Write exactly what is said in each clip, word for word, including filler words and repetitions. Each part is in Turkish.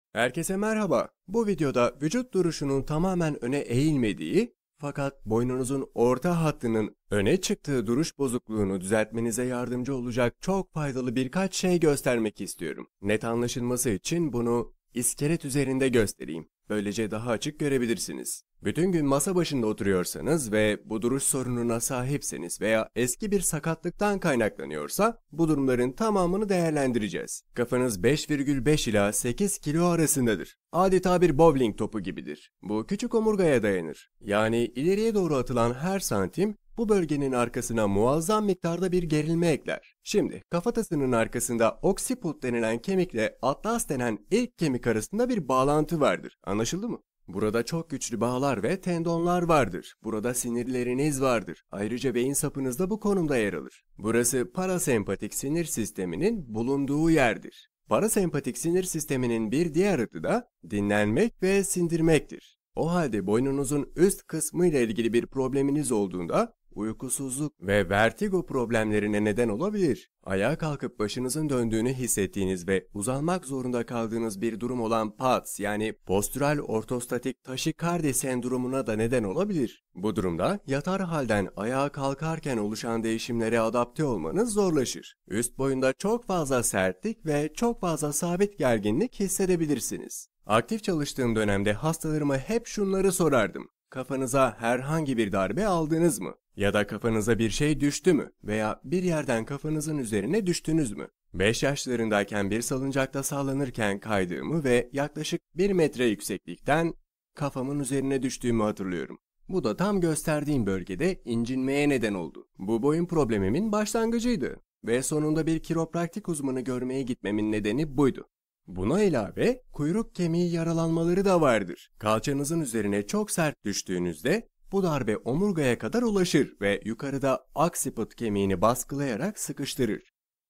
Herkese merhaba. Bu videoda vücut duruşunun tamamen öne eğilmediği fakat boynunuzun orta hattının öne çıktığı duruş bozukluğunu düzeltmenize yardımcı olacak çok faydalı birkaç şey göstermek istiyorum. Net anlaşılması için bunu iskelet üzerinde göstereyim. Böylece daha açık görebilirsiniz. Bütün gün masa başında oturuyorsanız ve bu duruş sorununa sahipseniz veya eski bir sakatlıktan kaynaklanıyorsa bu durumların tamamını değerlendireceğiz. Kafanız beş virgül beş ila sekiz kilo arasındadır. Adeta bir bowling topu gibidir. Bu küçük omurgaya dayanır. Yani ileriye doğru atılan her santim bu bölgenin arkasına muazzam miktarda bir gerilme ekler. Şimdi kafatasının arkasında oksiput denilen kemikle atlas denen ilk kemik arasında bir bağlantı vardır. Anlaşıldı mı? Burada çok güçlü bağlar ve tendonlar vardır. Burada sinirleriniz vardır. Ayrıca beyin sapınız da bu konumda yer alır. Burası parasempatik sinir sisteminin bulunduğu yerdir. Parasempatik sinir sisteminin bir diğer adı da dinlenmek ve sindirmektir. O halde boynunuzun üst kısmı ile ilgili bir probleminiz olduğunda uykusuzluk ve vertigo problemlerine neden olabilir. Ayağa kalkıp başınızın döndüğünü hissettiğiniz ve uzanmak zorunda kaldığınız bir durum olan P A T S yani postüral ortostatik taşikardi sendromuna da neden olabilir. Bu durumda yatar halden ayağa kalkarken oluşan değişimlere adapte olmanız zorlaşır. Üst boyunda çok fazla sertlik ve çok fazla sabit gerginlik hissedebilirsiniz. Aktif çalıştığım dönemde hastalarıma hep şunları sorardım. Kafanıza herhangi bir darbe aldınız mı? Ya da kafanıza bir şey düştü mü? Veya bir yerden kafanızın üzerine düştünüz mü? beş yaşlarındayken bir salıncakta sallanırken kaydığımı ve yaklaşık bir metre yükseklikten kafamın üzerine düştüğümü hatırlıyorum. Bu da tam gösterdiğim bölgede incinmeye neden oldu. Bu boyun problemimin başlangıcıydı ve sonunda bir kiropraktik uzmanı görmeye gitmemin nedeni buydu. Buna ilave kuyruk kemiği yaralanmaları da vardır. Kalçanızın üzerine çok sert düştüğünüzde bu darbe omurgaya kadar ulaşır ve yukarıda oksiput kemiğini baskılayarak sıkıştırır.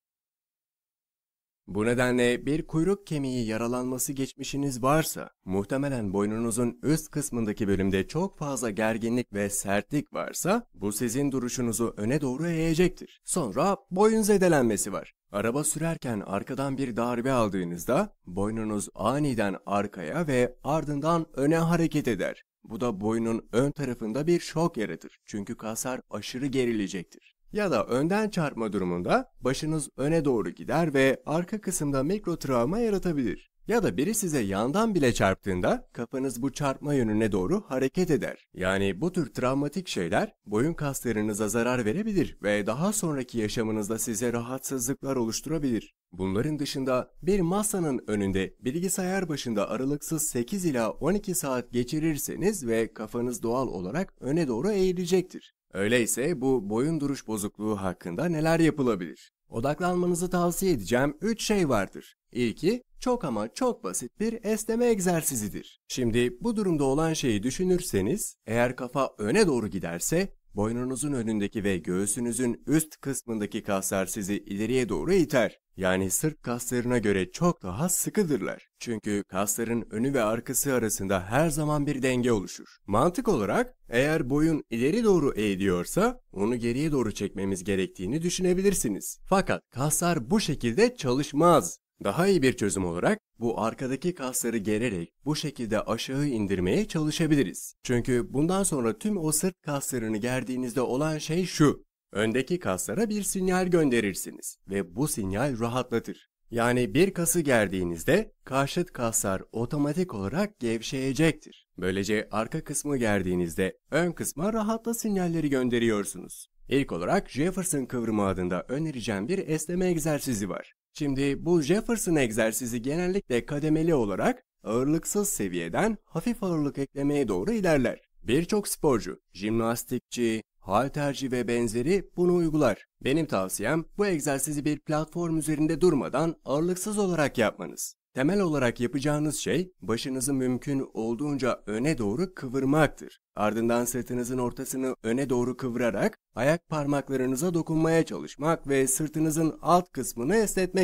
Bu nedenle bir kuyruk kemiği yaralanması geçmişiniz varsa, muhtemelen boynunuzun üst kısmındaki bölümde çok fazla gerginlik ve sertlik varsa, bu sizin duruşunuzu öne doğru eğecektir. Sonra boyun zedelenmesi var. Araba sürerken arkadan bir darbe aldığınızda, boynunuz aniden arkaya ve ardından öne hareket eder. Bu da boynun ön tarafında bir şok yaratır. Çünkü kaslar aşırı gerilecektir. Ya da önden çarpma durumunda başınız öne doğru gider ve arka kısımda mikro travma yaratabilir. Ya da biri size yandan bile çarptığında kafanız bu çarpma yönüne doğru hareket eder. Yani bu tür travmatik şeyler boyun kaslarınıza zarar verebilir ve daha sonraki yaşamınızda size rahatsızlıklar oluşturabilir. Bunların dışında bir masanın önünde bilgisayar başında aralıksız sekiz ila on iki saat geçirirseniz ve kafanız doğal olarak öne doğru eğilecektir. Öyleyse bu boyun duruş bozukluğu hakkında neler yapılabilir? Odaklanmanızı tavsiye edeceğim üç şey vardır. İlki çok ama çok basit bir esneme egzersizidir. Şimdi bu durumda olan şeyi düşünürseniz, eğer kafa öne doğru giderse, boynunuzun önündeki ve göğsünüzün üst kısmındaki kaslar sizi ileriye doğru iter. Yani sırt kaslarına göre çok daha sıkıdırlar. Çünkü kasların önü ve arkası arasında her zaman bir denge oluşur. Mantık olarak eğer boyun ileri doğru eğiliyorsa onu geriye doğru çekmemiz gerektiğini düşünebilirsiniz. Fakat kaslar bu şekilde çalışmaz. Daha iyi bir çözüm olarak bu arkadaki kasları gererek bu şekilde aşağı indirmeye çalışabiliriz. Çünkü bundan sonra tüm o sırt kaslarını gerdiğinizde olan şey şu. Öndeki kaslara bir sinyal gönderirsiniz ve bu sinyal rahatlatır. Yani bir kası gerdiğinizde karşıt kaslar otomatik olarak gevşeyecektir. Böylece arka kısmı gerdiğinizde ön kısma rahatla sinyalleri gönderiyorsunuz. İlk olarak Jefferson kıvrımı adında önereceğim bir esneme egzersizi var. Şimdi bu Jefferson egzersizi genellikle kademeli olarak ağırlıksız seviyeden hafif ağırlık eklemeye doğru ilerler. Birçok sporcu, jimnastikçi, halterci ve benzeri bunu uygular. Benim tavsiyem bu egzersizi bir platform üzerinde durmadan ağırlıksız olarak yapmanız. Temel olarak yapacağınız şey başınızı mümkün olduğunca öne doğru kıvırmaktır. Ardından sırtınızın ortasını öne doğru kıvırarak ayak parmaklarınıza dokunmaya çalışmak ve sırtınızın alt kısmını esnetmektir.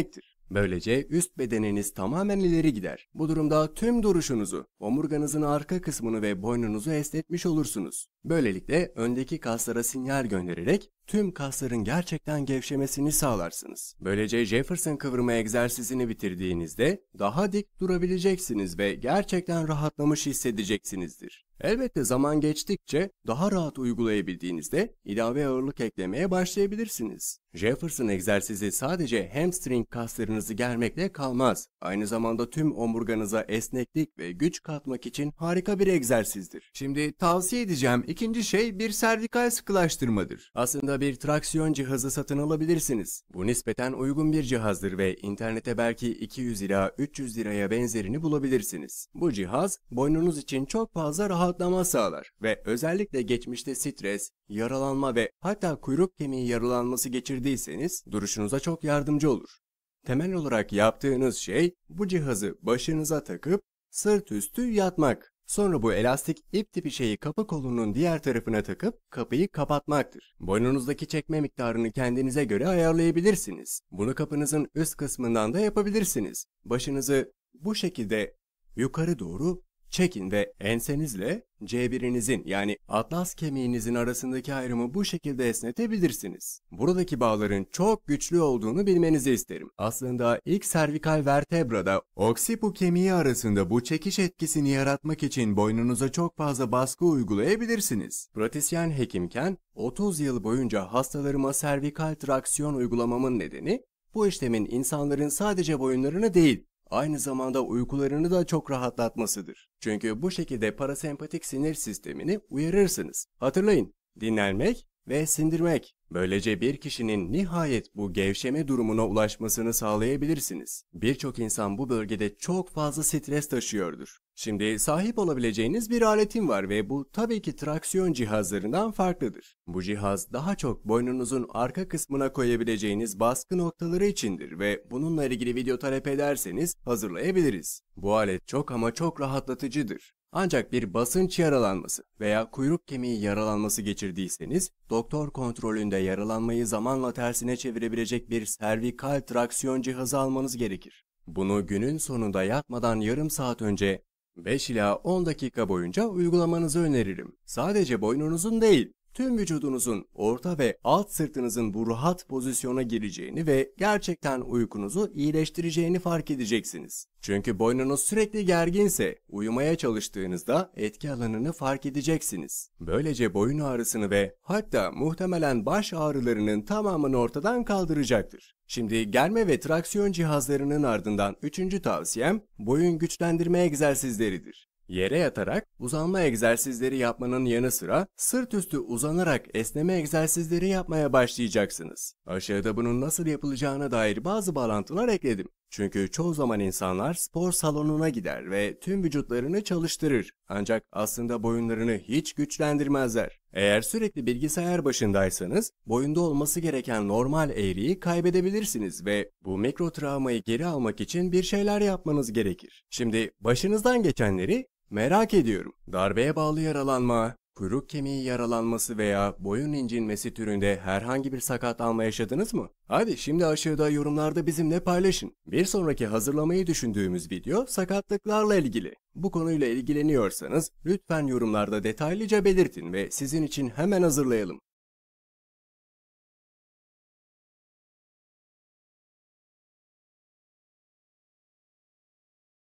Böylece üst bedeniniz tamamen ileri gider. Bu durumda tüm duruşunuzu, omurganızın arka kısmını ve boynunuzu esnetmiş olursunuz. Böylelikle öndeki kaslara sinyal göndererek tüm kasların gerçekten gevşemesini sağlarsınız. Böylece Jefferson kıvırma egzersizini bitirdiğinizde daha dik durabileceksiniz ve gerçekten rahatlamış hissedeceksinizdir. Elbette zaman geçtikçe daha rahat uygulayabildiğinizde ilave ağırlık eklemeye başlayabilirsiniz. Jefferson egzersizi sadece hamstring kaslarınızı germekle kalmaz. Aynı zamanda tüm omurganıza esneklik ve güç katmak için harika bir egzersizdir. Şimdi tavsiye edeceğim ikinci şey bir servikal sıkılaştırmadır. Aslında bir traksiyon cihazı satın alabilirsiniz. Bu nispeten uygun bir cihazdır ve internete belki iki yüz ila üç yüz liraya benzerini bulabilirsiniz. Bu cihaz boynunuz için çok fazla rahatlama sağlar ve özellikle geçmişte stres, yaralanma ve hatta kuyruk kemiği yaralanması geçirdiyseniz duruşunuza çok yardımcı olur. Temel olarak yaptığınız şey bu cihazı başınıza takıp sırt üstü yatmak. Sonra bu elastik ip tipi şeyi kapı kolunun diğer tarafına takıp kapıyı kapatmaktır. Boynunuzdaki çekme miktarını kendinize göre ayarlayabilirsiniz. Bunu kapınızın üst kısmından da yapabilirsiniz. Başınızı bu şekilde yukarı doğru çekin ve ensenizle C birinizin yani atlas kemiğinizin arasındaki ayrımı bu şekilde esnetebilirsiniz. Buradaki bağların çok güçlü olduğunu bilmenizi isterim. Aslında ilk servikal vertebrada oksipu kemiği arasında bu çekiş etkisini yaratmak için boynunuza çok fazla baskı uygulayabilirsiniz. Pratisyen hekimken otuz yıl boyunca hastalarıma servikal traksiyon uygulamamın nedeni bu işlemin insanların sadece boyunlarını değil, aynı zamanda uykularını da çok rahatlatmasıdır. Çünkü bu şekilde parasempatik sinir sistemini uyarırsınız. Hatırlayın, dinlenmek ve sindirmek. Böylece bir kişinin nihayet bu gevşeme durumuna ulaşmasını sağlayabilirsiniz. Birçok insan bu bölgede çok fazla stres taşıyordur. Şimdi sahip olabileceğiniz bir aletim var ve bu tabii ki traksiyon cihazlarından farklıdır. Bu cihaz daha çok boynunuzun arka kısmına koyabileceğiniz baskı noktaları içindir ve bununla ilgili video talep ederseniz hazırlayabiliriz. Bu alet çok ama çok rahatlatıcıdır. Ancak bir basınç yaralanması veya kuyruk kemiği yaralanması geçirdiyseniz, doktor kontrolünde yaralanmayı zamanla tersine çevirebilecek bir servikal traksiyon cihazı almanız gerekir. Bunu günün sonunda yatmadan yarım saat önce beş ila on dakika boyunca uygulamanızı öneririm. Sadece boynunuzun değil, tüm vücudunuzun orta ve alt sırtınızın bu rahat pozisyona gireceğini ve gerçekten uykunuzu iyileştireceğini fark edeceksiniz. Çünkü boynunuz sürekli gerginse uyumaya çalıştığınızda etki alanını fark edeceksiniz. Böylece boyun ağrısını ve hatta muhtemelen baş ağrılarının tamamını ortadan kaldıracaktır. Şimdi germe ve traksiyon cihazlarının ardından üçüncü tavsiyem boyun güçlendirme egzersizleridir. Yere yatarak uzanma egzersizleri yapmanın yanı sıra sırt üstü uzanarak esneme egzersizleri yapmaya başlayacaksınız. Aşağıda bunun nasıl yapılacağına dair bazı bağlantılar ekledim. Çünkü çoğu zaman insanlar spor salonuna gider ve tüm vücutlarını çalıştırır. Ancak aslında boyunlarını hiç güçlendirmezler. Eğer sürekli bilgisayar başındaysanız boyunda olması gereken normal eğriyi kaybedebilirsiniz ve bu mikro travmayı geri almak için bir şeyler yapmanız gerekir. Şimdi başınızdan geçenleri merak ediyorum. Darbeye bağlı yaralanma, kuyruk kemiği yaralanması veya boyun incinmesi türünde herhangi bir sakatlanma yaşadınız mı? Hadi şimdi aşağıda yorumlarda bizimle paylaşın. Bir sonraki hazırlamayı düşündüğümüz video sakatlıklarla ilgili. Bu konuyla ilgileniyorsanız lütfen yorumlarda detaylıca belirtin ve sizin için hemen hazırlayalım.